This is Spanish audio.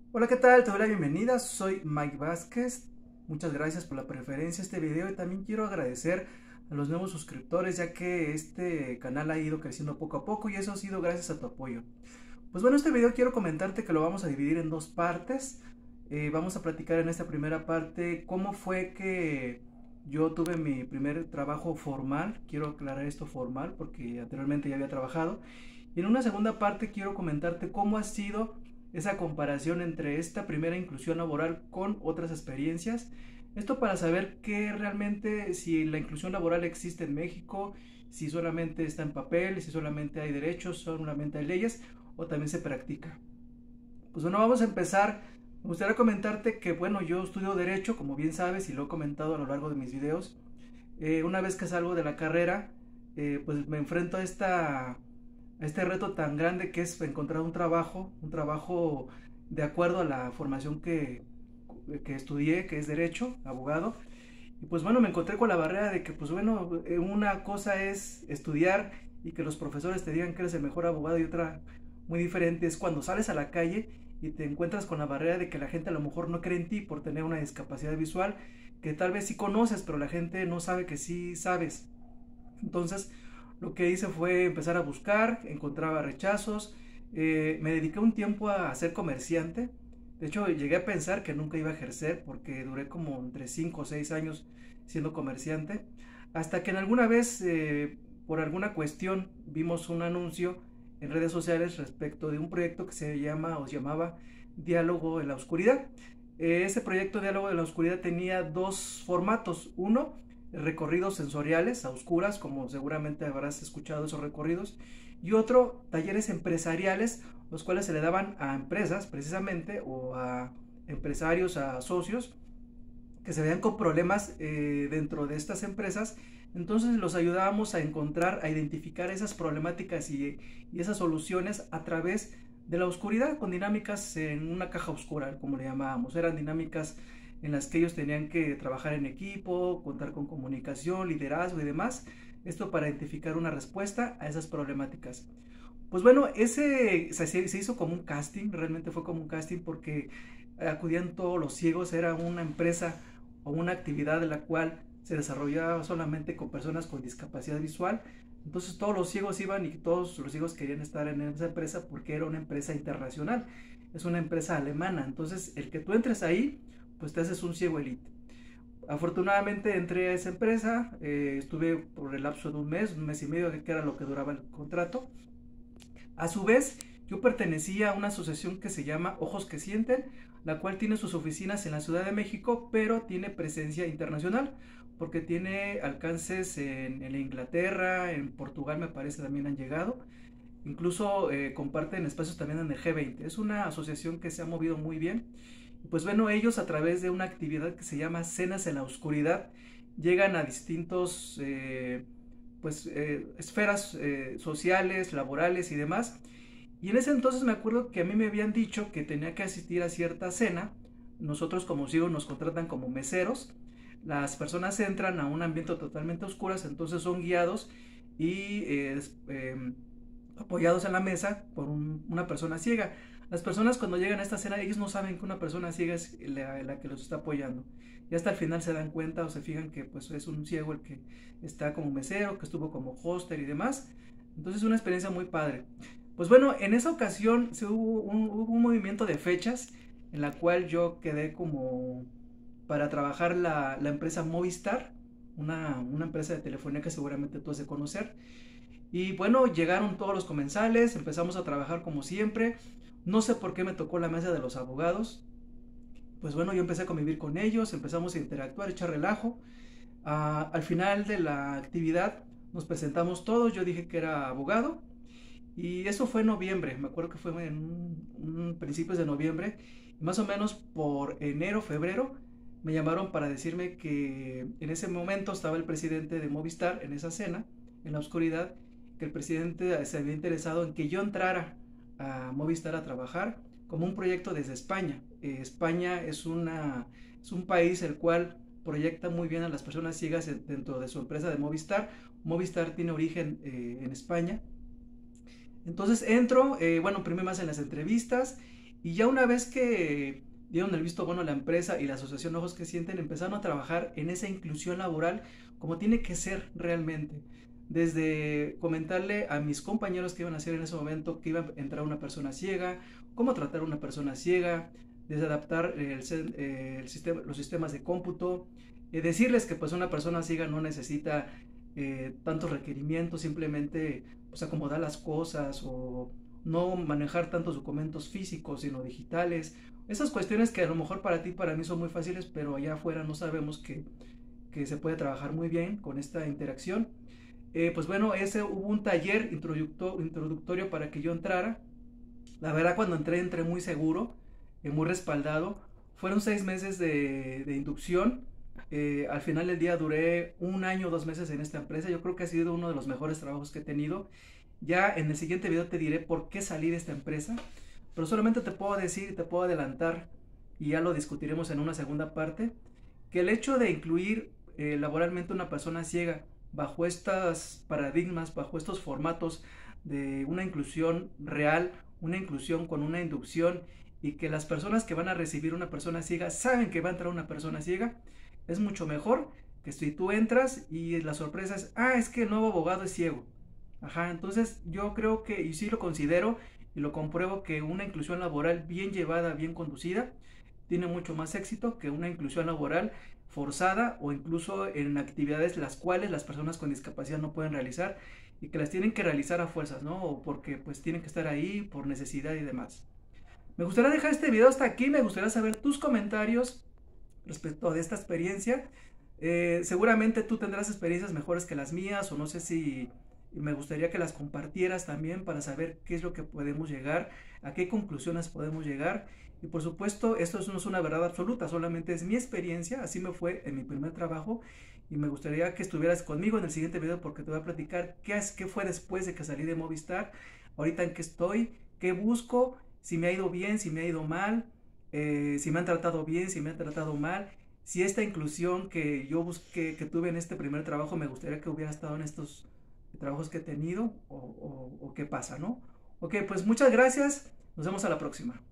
Hola, ¿qué tal? Te doy la bienvenida, soy Mike Vázquez. Muchas gracias por la preferencia a este video y también quiero agradecer a los nuevos suscriptores, ya que este canal ha ido creciendo poco a poco y eso ha sido gracias a tu apoyo. Pues bueno, este video quiero comentarte que lo vamos a dividir en dos partes. Vamos a platicar en esta primera parte cómo fue que yo tuve mi primer trabajo formal. Quiero aclarar esto formal porque anteriormente ya había trabajado. Y en una segunda parte quiero comentarte cómo ha sido esa comparación entre esta primera inclusión laboral con otras experiencias. Esto para saber que realmente si la inclusión laboral existe en México, si solamente está en papel, si solamente hay derechos, solamente hay leyes o también se practica. Pues bueno, vamos a empezar. Me gustaría comentarte que bueno, yo estudio Derecho, como bien sabes, y lo he comentado a lo largo de mis videos. Una vez que salgo de la carrera, pues me enfrento a este reto tan grande que es encontrar un trabajo de acuerdo a la formación que estudié, que es Derecho, abogado. Y pues bueno, me encontré con la barrera de que pues bueno, una cosa es estudiar y que los profesores te digan que eres el mejor abogado y otra muy diferente es cuando sales a la calle y te encuentras con la barrera de que la gente a lo mejor no cree en ti por tener una discapacidad visual que tal vez sí conoces, pero la gente no sabe que sí sabes. Entonces, lo que hice fue empezar a buscar, encontraba rechazos, me dediqué un tiempo a ser comerciante. De hecho, llegué a pensar que nunca iba a ejercer porque duré como entre 5 o 6 años siendo comerciante. Hasta que en alguna vez, por alguna cuestión, vimos un anuncio en redes sociales respecto de un proyecto que se llama o se llamaba Diálogo en la Oscuridad. Ese proyecto Diálogo en la Oscuridad tenía dos formatos. Uno, recorridos sensoriales a oscuras, como seguramente habrás escuchado esos recorridos, y otro, talleres empresariales, los cuales se le daban a empresas precisamente o a empresarios, a socios que se veían con problemas dentro de estas empresas. Entonces los ayudábamos a encontrar, a identificar esas problemáticas y esas soluciones a través de la oscuridad, con dinámicas en una caja oscura, como le llamábamos. Eran dinámicas en las que ellos tenían que trabajar en equipo, contar con comunicación, liderazgo y demás. Esto para identificar una respuesta a esas problemáticas. Pues bueno, se hizo como un casting, realmente fue como un casting porque acudían todos los ciegos, era una empresa o una actividad de la cual se desarrollaba solamente con personas con discapacidad visual. Entonces todos los ciegos iban y todos los ciegos querían estar en esa empresa porque era una empresa internacional, es una empresa alemana. Entonces el que tú entres ahí, pues te haces un ciego elite. Afortunadamente entré a esa empresa, estuve por el lapso de un mes y medio, que era lo que duraba el contrato. A su vez, yo pertenecía a una asociación que se llama Ojos que Sienten, la cual tiene sus oficinas en la Ciudad de México, pero tiene presencia internacional, porque tiene alcances en Inglaterra, en Portugal me parece también han llegado, incluso comparten espacios también en el G20. Es una asociación que se ha movido muy bien. Pues bueno, ellos a través de una actividad que se llama Cenas en la Oscuridad, llegan a distintos esferas sociales, laborales y demás. Y en ese entonces me acuerdo que a mí me habían dicho que tenía que asistir a cierta cena. Nosotros como ciegos nos contratan como meseros. Las personas entran a un ambiente totalmente oscuro, entonces son guiados y apoyados en la mesa por una persona ciega. Las personas cuando llegan a esta cena, ellos no saben que una persona ciega es la que los está apoyando. Y hasta el final se dan cuenta o se fijan que pues es un ciego el que está como mesero, que estuvo como hoster y demás. Entonces es una experiencia muy padre. Pues bueno, en esa ocasión hubo un movimiento de fechas en la cual yo quedé como para trabajar la empresa Movistar, una empresa de telefonía que seguramente tú has de conocer. Y bueno, llegaron todos los comensales, empezamos a trabajar como siempre. No sé por qué me tocó la mesa de los abogados. Pues bueno, yo empecé a convivir con ellos, empezamos a interactuar, a echar relajo. Al final de la actividad nos presentamos todos, yo dije que era abogado y eso fue en noviembre, me acuerdo que fue en principios de noviembre, y más o menos por enero, febrero, me llamaron para decirme que en ese momento estaba el presidente de Movistar en esa cena, en la oscuridad, que el presidente se había interesado en que yo entrara a Movistar a trabajar como un proyecto desde España. España es un país el cual proyecta muy bien a las personas ciegas dentro de su empresa de Movistar. Movistar tiene origen en España. Entonces entro, bueno, primero más en las entrevistas Y ya una vez que dieron el visto bueno a la empresa y la asociación Ojos que Sienten, empezaron a trabajar en esa inclusión laboral como tiene que ser realmente. Desde comentarle a mis compañeros que iban a hacer en ese momento que iba a entrar una persona ciega, cómo tratar a una persona ciega, desde adaptar los sistemas de cómputo, decirles que pues una persona ciega no necesita tantos requerimientos, simplemente pues acomodar las cosas o no manejar tantos documentos físicos sino digitales. Esas cuestiones que a lo mejor para ti, para mí son muy fáciles, pero allá afuera no sabemos que se puede trabajar muy bien con esta interacción. Pues bueno, hubo un taller introductorio para que yo entrara. La verdad cuando entré muy seguro, muy respaldado. Fueron 6 meses de inducción. Al final del día duré 1 año, 2 meses en esta empresa. Yo creo que ha sido uno de los mejores trabajos que he tenido. Ya en el siguiente video te diré por qué salí de esta empresa. Pero solamente te puedo decir, te puedo adelantar, y ya lo discutiremos en una segunda parte, que el hecho de incluir laboralmente a una persona ciega bajo estos paradigmas, bajo estos formatos de una inclusión real, una inclusión con una inducción, y que las personas que van a recibir una persona ciega saben que va a entrar una persona ciega, es mucho mejor que si tú entras y la sorpresa es, es que el nuevo abogado es ciego. Ajá, entonces yo creo que, y sí lo considero, y lo compruebo, que una inclusión laboral bien llevada, bien conducida, tiene mucho más éxito que una inclusión laboral forzada o incluso en actividades las cuales las personas con discapacidad no pueden realizar y que las tienen que realizar a fuerzas, ¿no? O porque pues tienen que estar ahí por necesidad y demás. Me gustaría dejar este video hasta aquí, me gustaría saber tus comentarios respecto de esta experiencia. Seguramente tú tendrás experiencias mejores que las mías, o no sé si me gustaría que las compartieras también para saber qué es lo que podemos llegar, a qué conclusiones podemos llegar. Y por supuesto, esto no es una verdad absoluta, solamente es mi experiencia, así me fue en mi primer trabajo, y me gustaría que estuvieras conmigo en el siguiente video porque te voy a platicar qué fue después de que salí de Movistar, ahorita en qué estoy, qué busco, si me ha ido bien, si me ha ido mal, si me han tratado bien, si me han tratado mal, si esta inclusión que yo busqué, que tuve en este primer trabajo, me gustaría que hubiera estado en estos trabajos que he tenido, o qué pasa, ¿no? Ok, pues muchas gracias, nos vemos a la próxima.